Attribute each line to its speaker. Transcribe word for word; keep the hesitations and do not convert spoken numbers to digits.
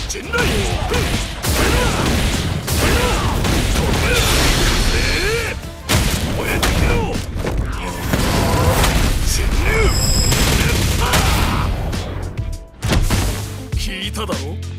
Speaker 1: 陣内燃えてみろ。侵入。聞いただろ。